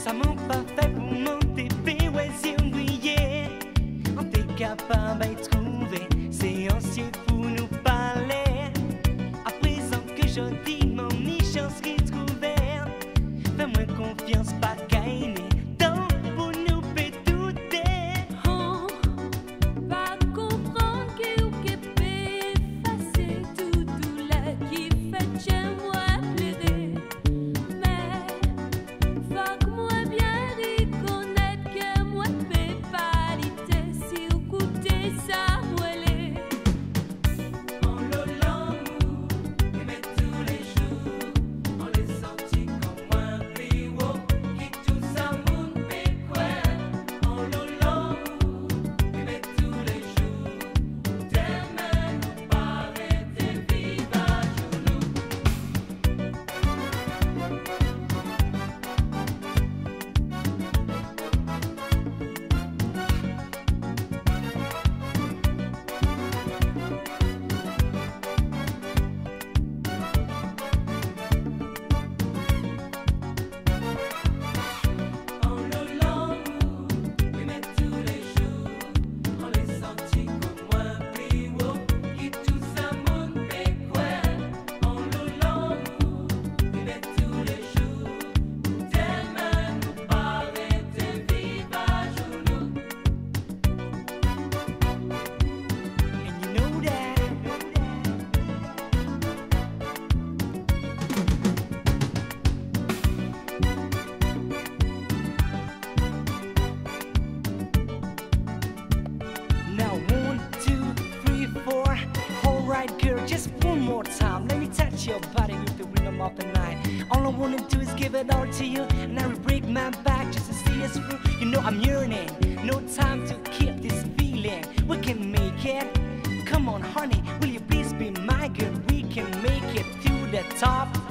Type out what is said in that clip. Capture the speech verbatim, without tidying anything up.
Ça m'a pas fait pour monter, puis ouais, si on brillait. On t'est capable d'être trouvé, c'est ancien pour nous parler. À présent que je dis mon ni chance retrouvée, fais-moi confiance, pas gagner. Donc pour nous peut douter. Oh, pas comprendre que ou que peut effacer tout douleur qui fait chez moi pleurer. Mais faut que moi bien reconnaître que moi peux pas lutter si vous coûtez ça brûler. En le Lanmou, on met tous les jours, on les sentit comme un prio, qui tout ça moun péquet. En le Lanmou, on met tous les jours, tes mains nous paraissent tes visages nous. En le Lanmou, on met tous les jours, on les sentit comme un prio, qui tout ça moun péquet. En le Lanmou, on met tous les jours, tes mains nous paraissent tes visages nous. And you know that. Now one, two, three, four. All right, girl, just one more time. Let me touch your body with the rhythm of the night. All I wanna do is give it all to you, and I will break my back just to see us through. You know I'm yearning, no time to keep this feeling. We can make it. Come on, honey, will you please be my girl? We can make it to the top.